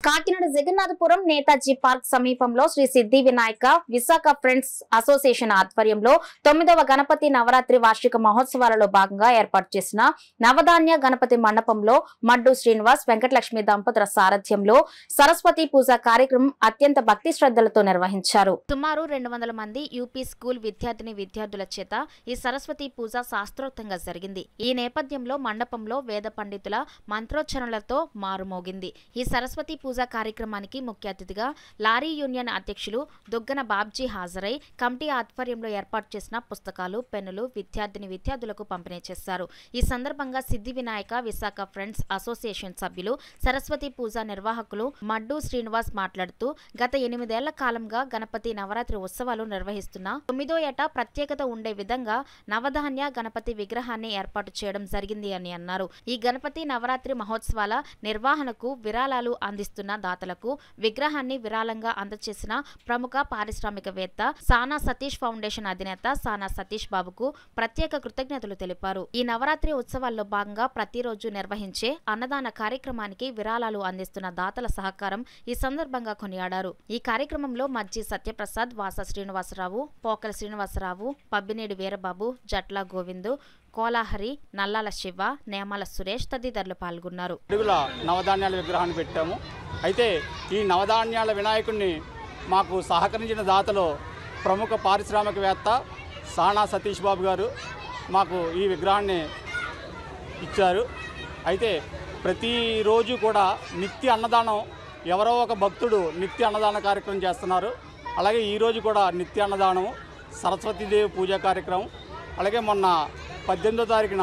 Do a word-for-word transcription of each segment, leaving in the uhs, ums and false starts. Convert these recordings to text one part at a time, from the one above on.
Kakinada Jagannathapuram Netaji park సమీపంలో శ్రీ సిద్ధి Vinayaka Visakha friends association ఆధ్వర్యంలో తొమ్మిదవ గణపతి నవరాత్రి వార్షిక మహోత్సవాలలో భాగంగా ఏర్పాటు చేసిన నవధాన్య గణపతి మండపంలో మడ్డు శ్రీనివాస్ వెంకటలక్ష్మి దంపతుల సారథ్యంలో సరస్వతి పూజ కార్యక్రమం అత్యంత భక్తి శ్రద్ధలతో నిర్వహించారు. సుమారు రెండు వందల మంది యూపీ స్కూల్ విద్యార్థిని విద్యార్థుల చేత ఈ సరస్వతి పూజ శాస్త్రోక్తంగా జరిగింది. ఈ నేపథ్యంలో మండపంలో వేద పండితుల మంత్రోచ్చరణలతో మారుమోగింది. ఈ సరస్వతి పూజ కార్యక్రమానికి ముఖ్య అతిథిగా లారీ యూనియన్ అధ్యక్షులు దుగ్గన బాబ్జీ హాజరై కమిటీ ఆధ్వర్యంలో ఏర్పాటు చేసిన పుస్తకాలు, పెన్నులు విద్యార్థిని విద్యార్థులకు పంపిణీ చేశారు. ఈ సందర్భంగా సిద్ధి వినాయక విశాఖ ఫ్రెండ్స్ అసోసియేషన్ సభ్యులు, సరస్వతి పూజ నిర్వాహకులు మడ్డు శ్రీనివాస్ మాట్లాడుతూ గత ఎనిమిదేళ్ల కాలంగా గణపతి నవరాత్రి ఉత్సవాలు నిర్వహిస్తున్న తొమ్మిదో ఏట ప్రత్యేకత ఉండే విధంగా నవధాన్య గణపతి విగ్రహాన్ని ఏర్పాటు చేయడం జరిగింది అని అన్నారు. ఈ గణపతి నవరాత్రి మహోత్సవాల నిర్వహణకు విరాళాలు అందిస్తున్న దాతలకు విగ్రహాన్ని విరాళంగా అందజేసిన ప్రముఖ పారిశ్రామికవేత్త సానా సతీష్ ఫౌండేషన్ అధినేత సానా సతీష్ బాబుకు ప్రత్యేక కృతజ్ఞతలు తెలిపారు. ఈ నవరాత్రి ఉత్సవాల్లో భాగంగా ప్రతిరోజు నిర్వహించే అన్నదాన కార్యక్రమానికి విరాళాలు అందిస్తున్న దాతల సహకారం ఈ సందర్భంగా కొనియాడారు. ఈ కార్యక్రమంలో మజ్జి సత్యప్రసాద్, వాస శ్రీనివాసరావు, పోకల శ్రీనివాసరావు, పబ్బినేడు వీరబాబు, జట్ల గోవిందు, కోలాహరి, నల్లాల శివ, నేమాల సురేష్ తదితరులు పాల్గొన్నారు. నవధాన్యాల విగ్రహాన్ని పెట్టాము. అయితే ఈ నవధాన్యాల వినాయకుడిని మాకు సహకరించిన దాతలో ప్రముఖ పారిశ్రామికవేత్త సానా సతీష్ బాబు గారు మాకు ఈ విగ్రహాన్ని ఇచ్చారు. అయితే ప్రతిరోజు కూడా నిత్య అన్నదానం, ఎవరో ఒక భక్తుడు నిత్య అన్నదాన కార్యక్రమం చేస్తున్నారు. అలాగే ఈరోజు కూడా నిత్య అన్నదానం, సరస్వతీదేవి పూజా కార్యక్రమం, అలాగే మొన్న పద్దెనిమిదో తారీఖున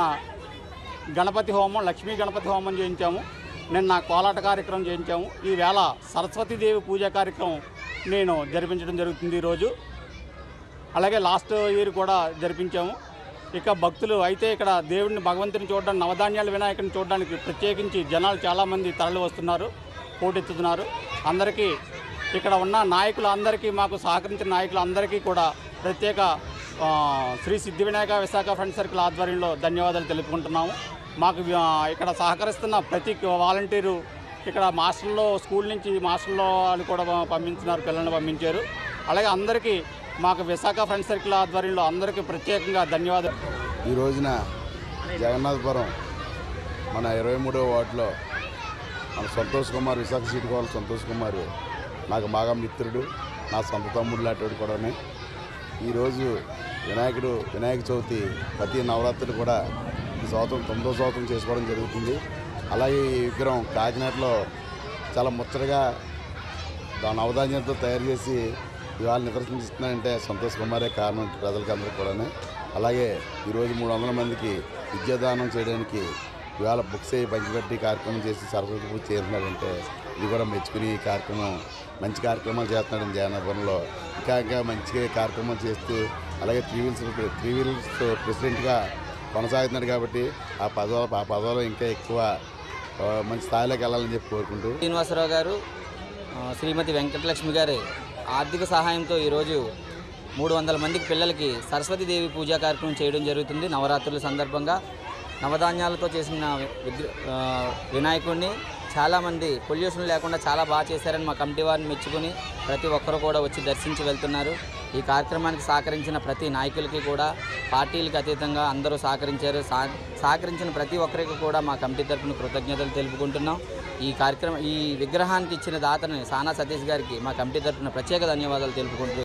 గణపతి హోమం, లక్ష్మీ గణపతి హోమం చేయించాము. నిన్న కోలాట కార్యక్రమం చేయించాము. ఈవేళ సరస్వతీదేవి పూజా కార్యక్రమం నేను జరిపించడం జరుగుతుంది ఈరోజు. అలాగే లాస్ట్ ఇయర్ కూడా జరిపించాము. ఇక భక్తులు అయితే ఇక్కడ దేవుడిని, భగవంతుని చూడడానికి, నవధాన్యాల వినాయకుని చూడడానికి ప్రత్యేకించి జనాలు చాలామంది తరలి వస్తున్నారు, పోటెత్తుతున్నారు. అందరికీ ఇక్కడ ఉన్న నాయకులు అందరికీ, మాకు సహకరించిన నాయకులు అందరికీ కూడా ప్రత్యేక శ్రీ సిద్ధి వినాయక విశాఖ ఫ్రెండ్ సర్కిల్ ఆధ్వర్యంలో ధన్యవాదాలు తెలుపుకుంటున్నాము. మాకు ఇక్కడ సహకరిస్తున్న ప్రతి వాలంటీరు, ఇక్కడ మాస్టర్లో స్కూల్ నుంచి మాస్టర్లో వాళ్ళు కూడా పంపించినారు, పిల్లల్ని పంపించారు. అలాగే అందరికీ మాకు విశాఖ ఫ్రెండ్ సర్కిల్ ఆధ్వర్యంలో అందరికీ ప్రత్యేకంగా ధన్యవాదాలు. ఈ రోజున జగన్నాథపురం మన ఇరవై మూడవ వార్డులో మన సంతోష్ కుమార్, విశాఖ సీటు కావాలి సంతోష్ కుమార్ నాకు బాగా మిత్రుడు, నా సొంత తమ్ముడు లాంటి కూడా. ఈరోజు వినాయకుడు వినాయక చవితి ప్రతి నవరాత్రులు కూడా ఈ సంవత్సరం తొమ్మిదో సంవత్సరం చేసుకోవడం జరుగుతుంది. అలాగే ఈ విగ్రహం కాకినాడలో చాలా ముచ్చటగా నవధాన్యంతో తయారు చేసి ఇవాళ నిదర్శిస్తున్నారంటే సంతోష్ కుమారే కారణం ప్రజలకి అందరికీ కూడా. అలాగే ఈరోజు మూడు వందల మందికి విద్యాదానం చేయడానికి ఇవాళ బుక్స్ అయ్యి పంచిపెట్టి కార్యక్రమం చేసి సరస్వతి పూజ చేస్తున్నాడంటే ఇది కూడా మెచ్చుకుని ఈ కార్యక్రమం మంచి కార్యక్రమాలు చేస్తున్నాడు. జగన్నాథపురంలో ఇంకా ఇంకా మంచిగా కార్యక్రమాలు చేస్తూ అలాగే త్రీ వీల్స్ త్రీ వీల్స్ ప్రెసిడెంట్గా కొనసాగుతున్నాడు. కాబట్టి ఆ పదవులు ఆ పదవులు ఇంకా ఎక్కువ మంచి స్థాయిలోకి వెళ్ళాలని చెప్పి కోరుకుంటూ శ్రీనివాసరావు గారు, శ్రీమతి వెంకటలక్ష్మి గారి ఆర్థిక సహాయంతో ఈరోజు మూడు వందల మందికి పిల్లలకి సరస్వతీదేవి పూజా కార్యక్రమం చేయడం జరుగుతుంది. నవరాత్రుల సందర్భంగా నవధాన్యాలతో చేసిన విగ్ర వినాయకుడిని చాలామంది పొల్యూషన్ లేకుండా చాలా బాగా చేశారని మా కమిటీ వారిని మెచ్చుకుని ప్రతి ఒక్కరు కూడా వచ్చి దర్శించి వెళ్తున్నారు. ఈ కార్యక్రమానికి సహకరించిన ప్రతి నాయకులకి కూడా, పార్టీలకు అతీతంగా అందరూ సహకరించారు. సహకరించిన ప్రతి ఒక్కరికి కూడా మా కమిటీ తరఫున కృతజ్ఞతలు తెలుపుకుంటున్నాం. ఈ కార్యక్రమం ఈ విగ్రహానికి ఇచ్చిన దాతని సానా సతీష్ గారికి మా కమిటీ తరఫున ప్రత్యేక ధన్యవాదాలు తెలుపుకుంటూ